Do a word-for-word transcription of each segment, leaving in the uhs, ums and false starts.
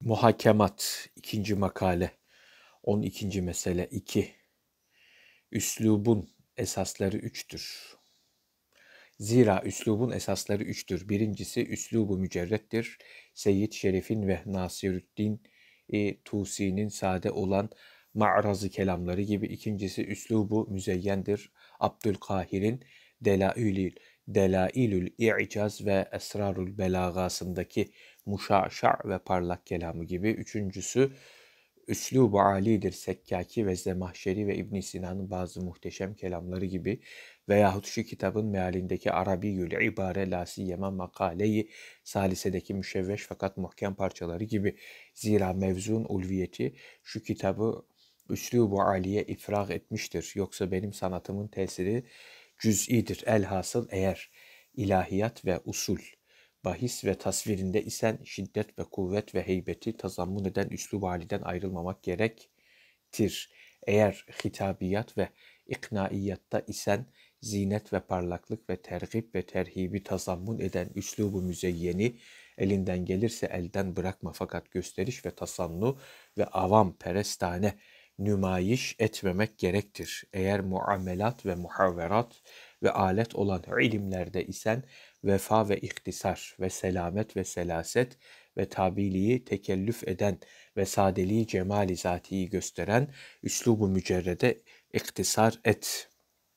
Muhakemat ikinci makale on ikinci mesele iki. Üslubun esasları üçtür. Zira üslubun esasları üçtür. Birincisi üslubu mücerrettir. Seyyid Şerif'in ve Nasirüddin e, Tusi'nin sade olan ma'razı kelamları gibi. İkincisi üslubu müzeyyendir. Abdülkahir'in Delailül Delailül İ'caz ve Esrarul Belagasındaki muşaşa ve parlak kelamı gibi. Üçüncüsü üslubu alidir. Sekkaki ve Zemahşeri ve İbn Sina'nın bazı muhteşem kelamları gibi veyahut şu kitabın mealindeki Arabiyül ibare la siyema makaleyi salisedeki müşevveş fakat muhkem parçaları gibi. Zira mevzun ulviyeti şu kitabı üslubu aliye ifrag etmiştir. Yoksa benim sanatımın tesiri cüz'idir. Elhasıl eğer ilahiyat ve usul, bahis ve tasvirinde isen şiddet ve kuvvet ve heybeti tazammun eden üslub-ı aliden ayrılmamak gerektir. Eğer hitabiyat ve iknaiyatta isen zinet ve parlaklık ve tergib ve terhibi tazammun eden üslub-u müzeyyeni elinden gelirse elden bırakma fakat gösteriş ve tasannu ve avam perestane nümayiş etmemek gerektir. Eğer muamelat ve muhavverat ve alet olan ilimlerde isen vefa ve ihtisar ve selamet ve selaset ve tabiliği tekellüf eden ve sadeliği cemali zatiyi gösteren üslubu mücerrede iktisar et.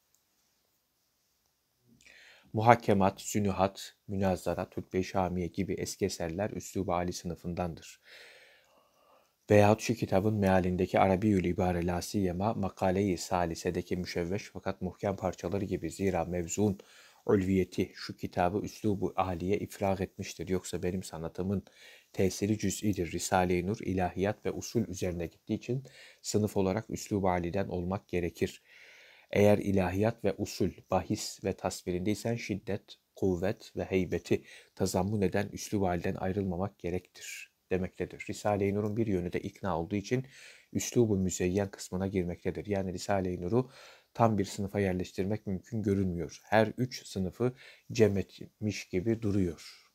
Muhakemat, sünühat, münazara, Tutbe-i Şamiye gibi eski eserler üslub-ı âli sınıfındandır. Veyahut şu kitabın mealindeki Arabiyül ibare la siyema makale-i salisedeki müşevveş fakat muhkem parçaları gibi. Zira mevzun ulviyeti şu kitabı üslub-ı âliye ifrag etmiştir. Yoksa benim sanatımın tesiri cüz'idir. Risale-i Nur ilahiyat ve usul üzerine gittiği için sınıf olarak üslub-ı âliden olmak gerekir. Eğer ilahiyat ve usul, bahis ve tasvirindeysen şiddet, kuvvet ve heybeti tazammun eden üslub-ı halden ayrılmamak gerektir demektedir. Risale-i Nur'un bir yönü de ikna olduğu için üslub-u müzeyyen kısmına girmektedir. Yani Risale-i Nur'u tam bir sınıfa yerleştirmek mümkün görünmüyor. Her üç sınıfı cem etmiş gibi duruyor.